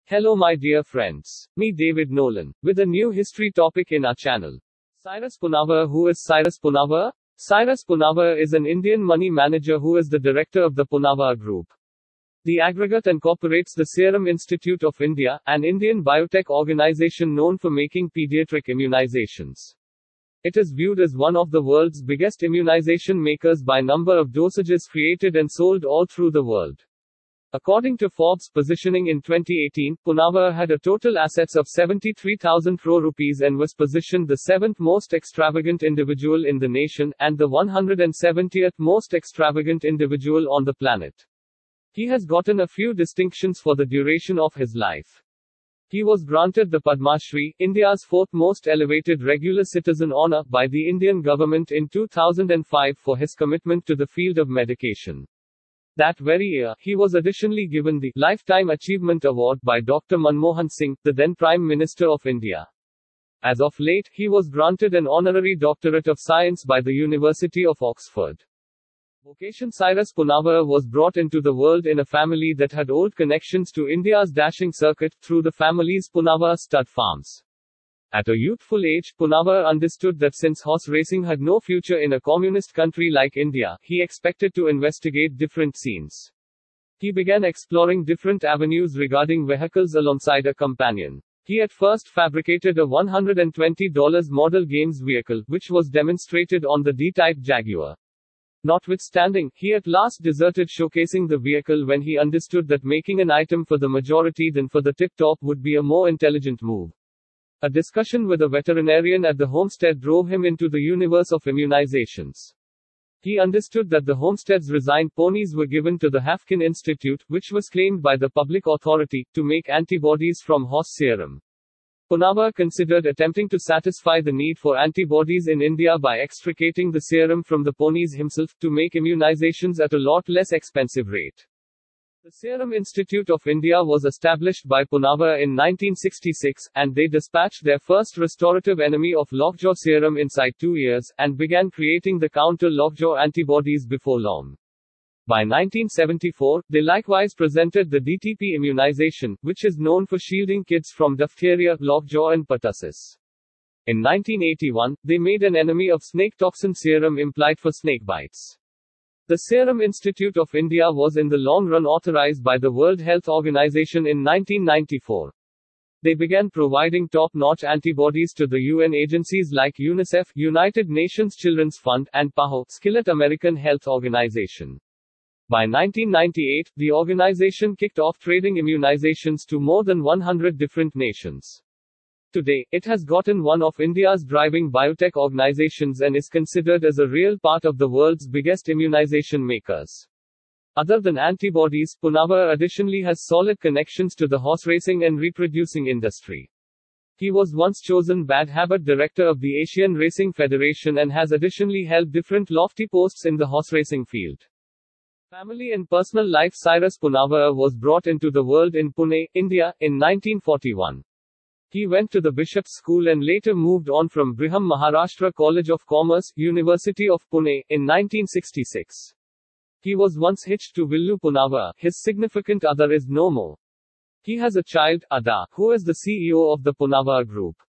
Hello my dear friends. Me David Nolan, with a new history topic in our channel. Cyrus Poonnavara. Who is Cyrus Poonnavara? Cyrus Poonnavara is an Indian money manager who is the director of the Poonnavara Group. The aggregate incorporates the Serum Institute of India, an Indian biotech organization known for making pediatric immunizations. It is viewed as one of the world's biggest immunization makers by number of dosages created and sold all through the world. According to Forbes positioning in 2018, Poonnavara had a total assets of 73,000 crore rupees and was positioned the 7th most extravagant individual in the nation, and the 170th most extravagant individual on the planet. He has gotten a few distinctions for the duration of his life. He was granted the Padma Shri, India's fourth most elevated regular citizen honor, by the Indian government in 2005 for his commitment to the field of medication. That very year, he was additionally given the Lifetime Achievement Award by Dr. Manmohan Singh, the then Prime Minister of India. As of late, he was granted an honorary doctorate of science by the University of Oxford. Vocation. Cyrus Poonnavara was brought into the world in a family that had old connections to India's dashing circuit, through the family's Poonnavara stud farms. At a youthful age, Poonnavara understood that since horse racing had no future in a communist country like India, he expected to investigate different scenes. He began exploring different avenues regarding vehicles alongside a companion. He at first fabricated a $120 model Games vehicle, which was demonstrated on the D-type Jaguar. Notwithstanding, he at last deserted showcasing the vehicle when he understood that making an item for the majority than for the tip-top would be a more intelligent move. A discussion with a veterinarian at the homestead drove him into the universe of immunizations. He understood that the homestead's resigned ponies were given to the Haffkine Institute, which was claimed by the public authority, to make antibodies from horse serum. Poonnavara considered attempting to satisfy the need for antibodies in India by extricating the serum from the ponies himself, to make immunizations at a lot less expensive rate. The Serum Institute of India was established by Poonnavara in 1966, and they dispatched their first restorative enemy of lockjaw serum inside 2 years, and began creating the counter-lockjaw antibodies before long. By 1974, they likewise presented the DTP immunization, which is known for shielding kids from diphtheria, lockjaw and pertussis. In 1981, they made an enemy of snake toxin serum implied for snake bites. The Serum Institute of India was in the long run authorized by the World Health Organization in 1994. They began providing top-notch antibodies to the UN agencies like UNICEF, United Nations Children's Fund, and PAHO, Skillet American Health Organization. By 1998, the organization kicked off trading immunizations to more than 100 different nations. Today, it has gotten one of India's driving biotech organizations and is considered as a real part of the world's biggest immunization makers. Other than antibodies, Poonnavara additionally has solid connections to the horse racing and reproducing industry. He was once chosen Bad Habit Director of the Asian Racing Federation and has additionally held different lofty posts in the horse racing field. Family and personal life. Cyrus Poonnavara was brought into the world in Pune, India, in 1941. He went to the Bishop's School and later moved on from Briham Maharashtra College of Commerce, University of Pune, in 1966. He was once hitched to Villu Poonnavara. His significant other is no more. He has a child, Ada, who is the CEO of the Poonnavara Group.